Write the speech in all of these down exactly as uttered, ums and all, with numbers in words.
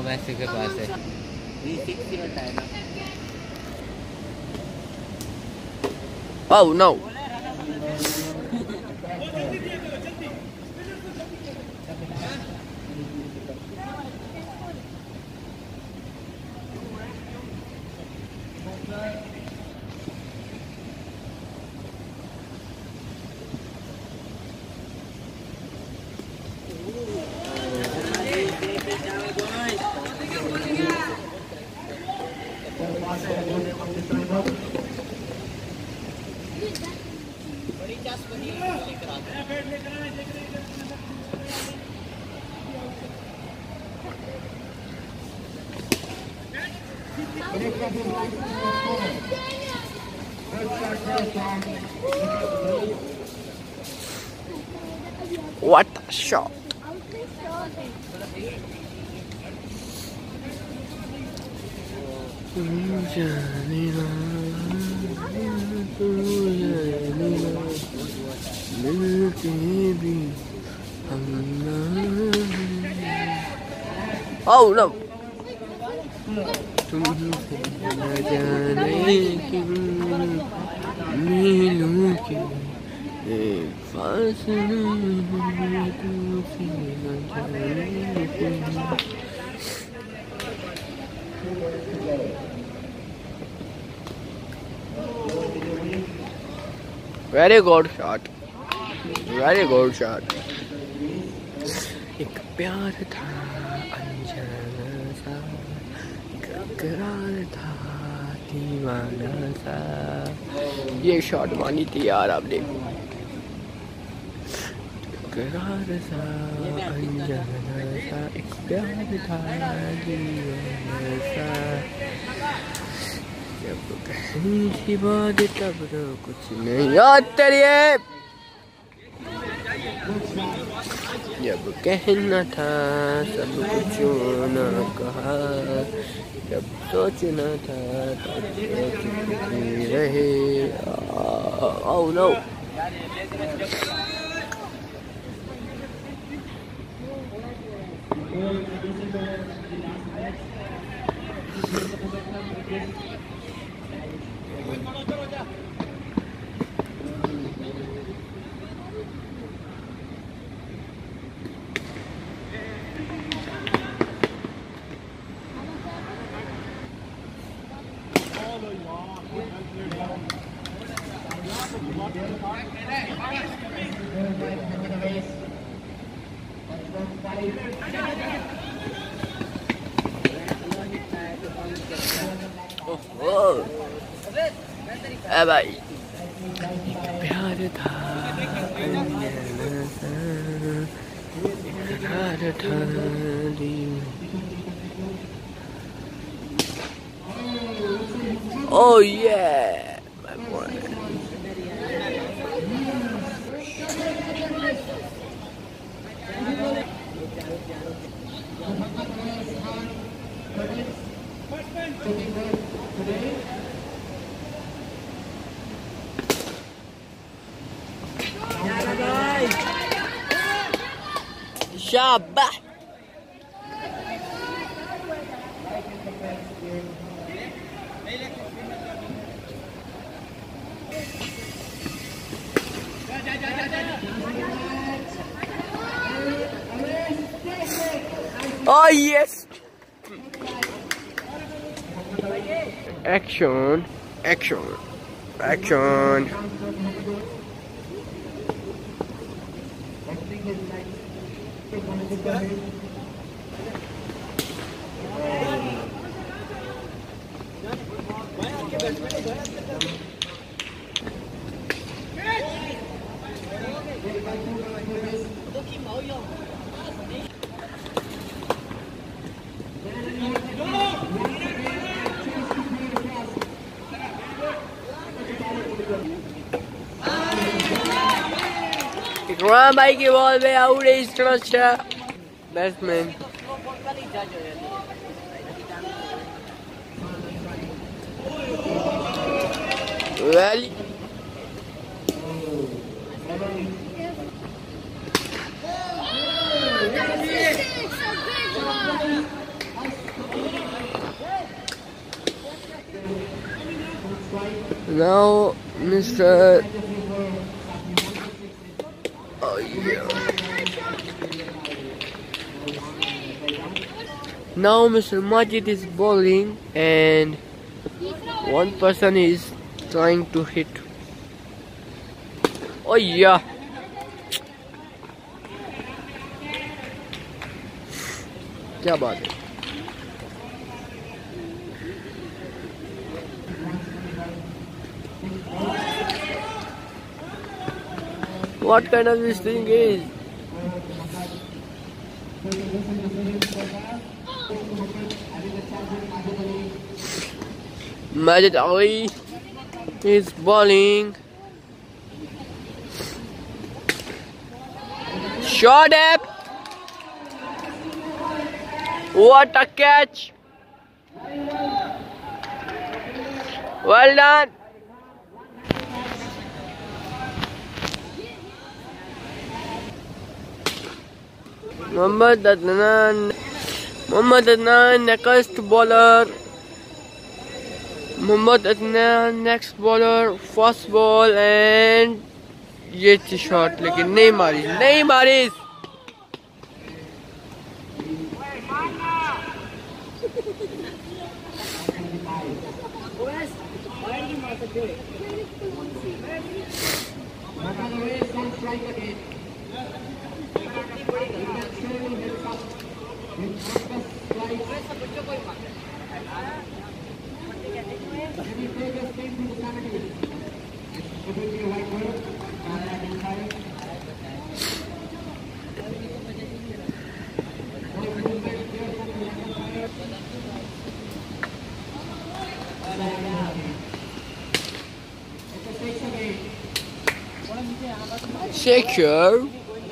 मैसी के पास है। Oh no! What a shot! Oh no! Very good shot. Very good shot. एक प्यार था अनजाना सा, करार था दीवाना सा। ये शॉट मानी थी यार आपने। करार था अनजाना सा, एक प्यार था दीवाना सा। जब कहीं की बात तब तो कुछ नहीं याद तेरे। जब कहना था सब कुछ न कहा, जब सोचना था तब सोचते रहे। Oh no! ए भाई प्यार था इकरार था Oh yeah, my boy. Shabbat. Oh yes. Action, action, action. Run भाई की बॉल पे आउट है इस तरह से batsman. Well, Now, Mister Oh yeah. Now Mister Majid is bowling and one person is trying to hit. Oh yeah. क्या बात है. What kind of this thing is? Majid Ali is bowling. Shot up. What a catch. Well done. Muhammad Adnan. Muhammad Adnan next bowler. Muhammad Adnan next bowler. First ball and ये थी shot लेकिन नहीं मारी नहीं मारी. Secure.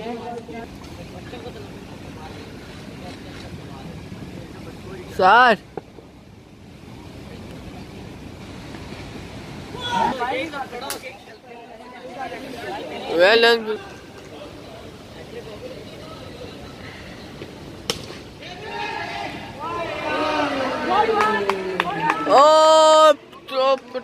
Sir. Well done. Oh, drop it.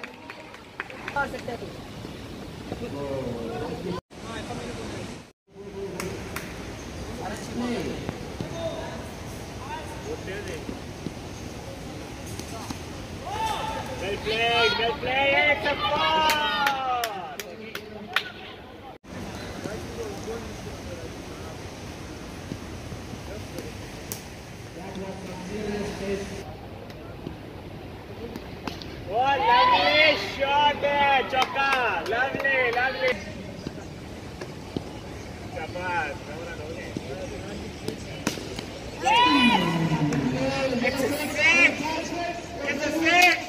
Well played, well played, it's a foul! Oh, lovely shot there, Chokka! Lovely, lovely! Shabash, it's a six! It's a six!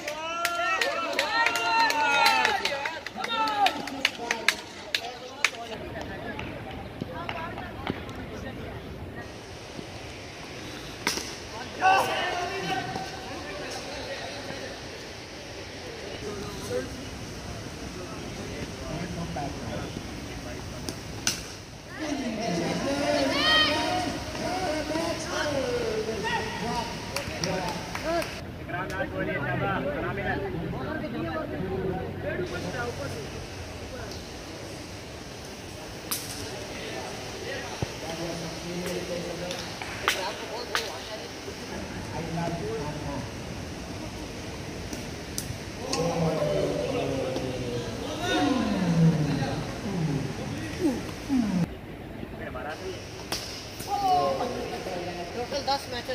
दस match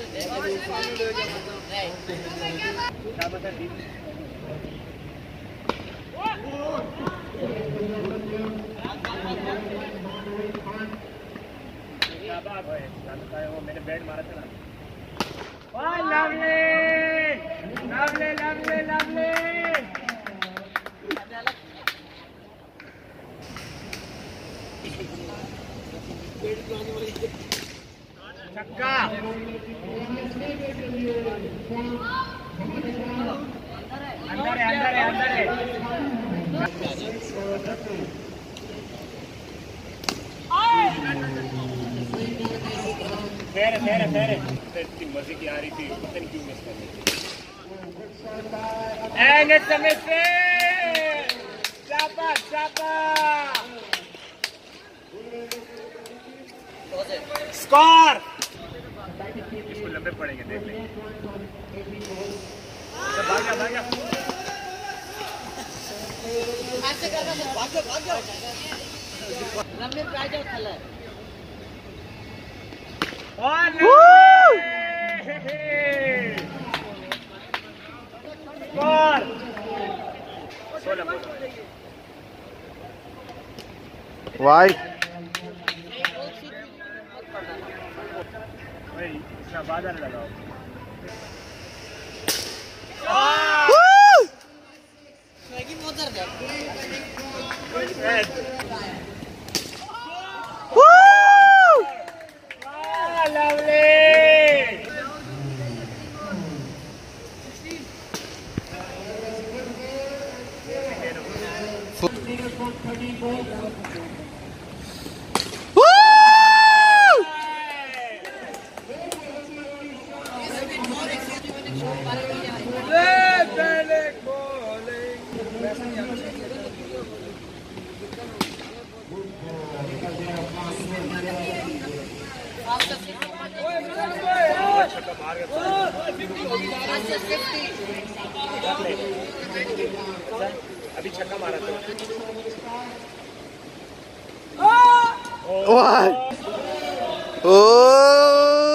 मैंने bat मारा था ना. Oh, lovely! Lovely, lovely, lovely! छक्का! अंदर है, अंदर है, अंदर है. फेर फेर फेर इतनी मजे की आ रही थी, पता नहीं क्यों मिस कर रही थी. And it's a miss. चापा चापा स्कोर इसको लंबे पड़ेंगे देख लेंगे भाग जा भाग जा ऐसे करना मत भाग जाओ भाग जाओ लंबे पे आ जाओ थल्ले और स्कोर सोलह वाइट भाई इसका बादल लगाओ मैगी मोटर दे लवली अभी छक्का मारा तो ओ